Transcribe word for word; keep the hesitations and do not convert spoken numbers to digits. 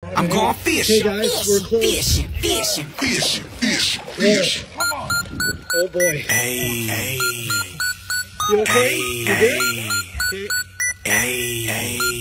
I'm going fishing. Okay, guys, we're close. Fishing, fishing, fishing, fishing, fishing. Oh boy. Hey, hey, You okay? hey, You good? hey, Okay. hey, hey.